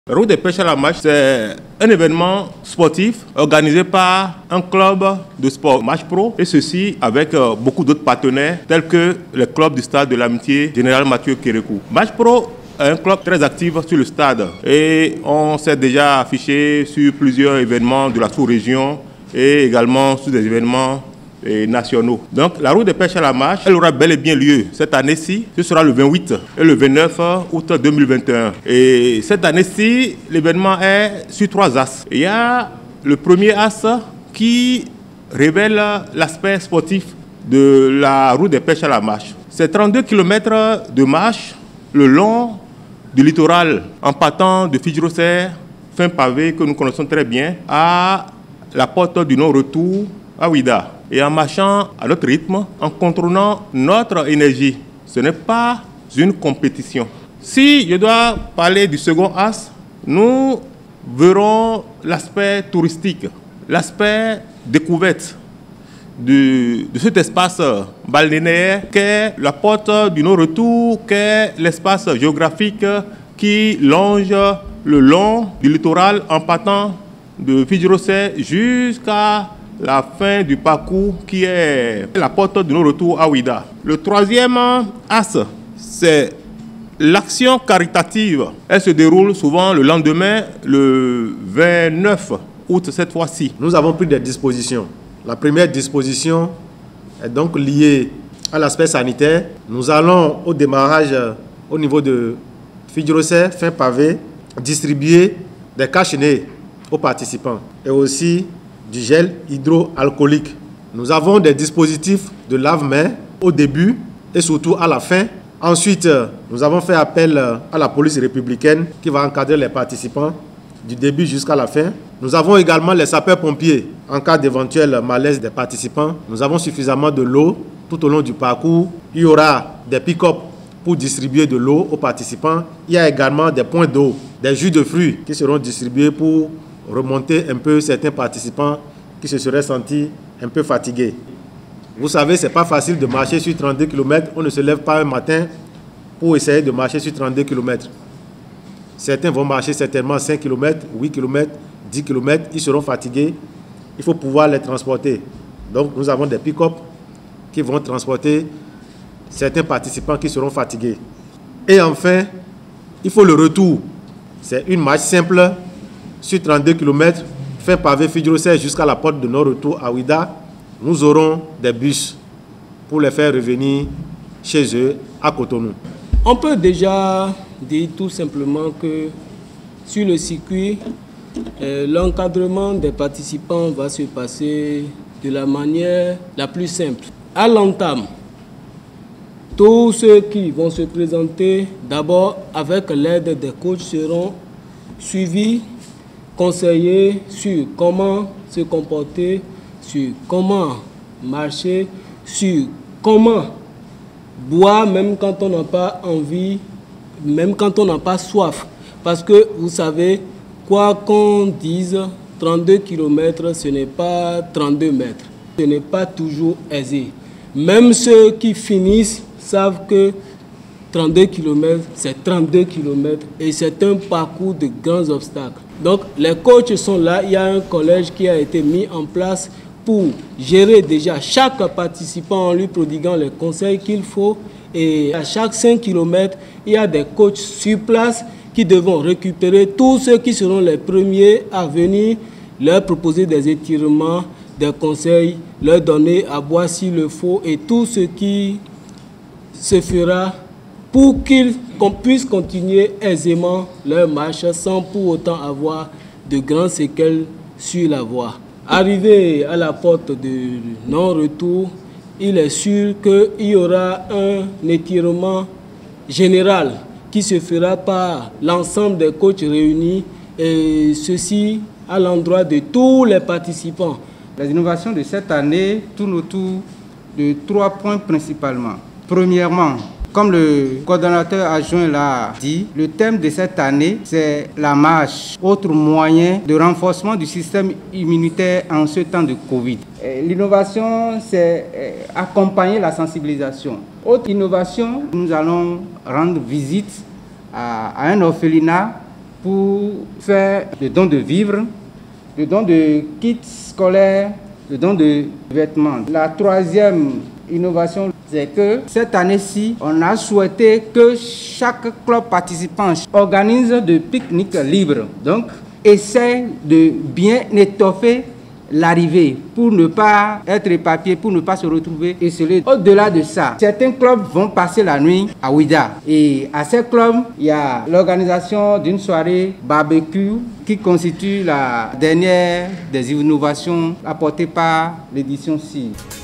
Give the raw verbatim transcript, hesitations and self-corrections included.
La route des pêches à la marche, c'est un événement sportif organisé par un club de sport Marche Pro, et ceci avec euh, beaucoup d'autres partenaires tels que le club du stade de l'amitié Général Mathieu Kérékou. Marche Pro est un club très actif sur le stade et on s'est déjà affiché sur plusieurs événements de la sous-région et également sur des événements et nationaux. Donc la route des pêches à la marche, elle aura bel et bien lieu cette année-ci. Ce sera le vingt-huit et le vingt-neuf août deux mille vingt et un. Et cette année-ci, l'événement est sur trois axes. Il y a le premier axe qui révèle l'aspect sportif de la route des pêches à la marche. C'est trente-deux kilomètres de marche le long du littoral en partant de Fidjrosser, fin pavé que nous connaissons très bien, à la porte du non-retour à Ouidah. Et en marchant à notre rythme, en contrôlant notre énergie. Ce n'est pas une compétition. Si je dois parler du second axe, nous verrons l'aspect touristique, l'aspect découverte de, de cet espace balnéaire qu'est la porte du non-retour, qu'est l'espace géographique qui longe le long du littoral en partant de Fidjrosser jusqu'à la fin du parcours qui est la porte de nos retours à Ouidah. Le troisième axe, c'est l'action caritative. Elle se déroule souvent le lendemain, le vingt-neuf août cette fois-ci. Nous avons pris des dispositions. La première disposition est donc liée à l'aspect sanitaire. Nous allons au démarrage au niveau de Fidjrosser, fin pavé, distribuer des cache-nez aux participants et aussi du gel hydroalcoolique. Nous avons des dispositifs de lave-mains au début et surtout à la fin. Ensuite, nous avons fait appel à la police républicaine qui va encadrer les participants du début jusqu'à la fin. Nous avons également les sapeurs-pompiers en cas d'éventuel malaise des participants. Nous avons suffisamment de l'eau tout au long du parcours. Il y aura des pick-up pour distribuer de l'eau aux participants. Il y a également des points d'eau, des jus de fruits qui seront distribués pour remonter un peu certains participants qui se seraient sentis un peu fatigués. Vous savez, ce n'est pas facile de marcher sur trente-deux kilomètres. On ne se lève pas un matin pour essayer de marcher sur trente-deux kilomètres. Certains vont marcher certainement cinq kilomètres, huit kilomètres, dix kilomètres. Ils seront fatigués. Il faut pouvoir les transporter. Donc, nous avons des pick-up qui vont transporter certains participants qui seront fatigués. Et enfin, il faut le retour. C'est une marche simple sur trente-deux kilomètres, fin pavé Fidjrosser jusqu'à la porte de non-retour à Ouidah. Nous aurons des bus pour les faire revenir chez eux à Cotonou. On peut déjà dire tout simplement que sur le circuit, euh, l'encadrement des participants va se passer de la manière la plus simple. À l'entame, tous ceux qui vont se présenter, d'abord avec l'aide des coachs, seront suivis, conseillés sur comment se comporter, sur comment marcher, sur comment boire même quand on n'a pas envie, même quand on n'a pas soif. Parce que vous savez, quoi qu'on dise, trente-deux kilomètres, ce n'est pas trente-deux mètres. Ce n'est pas toujours aisé. Même ceux qui finissent savent que trente-deux kilomètres, c'est trente-deux kilomètres et c'est un parcours de grands obstacles. Donc les coachs sont là, il y a un collège qui a été mis en place pour gérer déjà chaque participant en lui prodiguant les conseils qu'il faut. Et à chaque cinq kilomètres, il y a des coachs sur place qui devront récupérer tous ceux qui seront les premiers à venir, leur proposer des étirements, des conseils, leur donner à boire s'il le faut et tout ce qui se fera pour qu'ils qu'on puisse continuer aisément leur marche sans pour autant avoir de grands séquelles sur la voie. Arrivé à la porte de non-retour, il est sûr qu'il y aura un étirement général qui se fera par l'ensemble des coachs réunis et ceci à l'endroit de tous les participants. Les innovations de cette année tournent autour de trois points principalement. Premièrement, comme le coordonnateur adjoint l'a dit, le thème de cette année, c'est la marche, autre moyen de renforcement du système immunitaire en ce temps de Covid. L'innovation, c'est accompagner la sensibilisation. Autre innovation, nous allons rendre visite à, à un orphelinat pour faire le don de vivres, le don de kits scolaires, le don de vêtements. La troisième innovation, c'est que cette année-ci, on a souhaité que chaque club participant organise de pique-niques libres. Donc, essaie de bien étoffer l'arrivée pour ne pas être éparpillé, pour ne pas se retrouver esselé. Au-delà de ça, certains clubs vont passer la nuit à Ouida. Et à ces clubs, il y a l'organisation d'une soirée barbecue qui constitue la dernière des innovations apportées par l'édition C I R.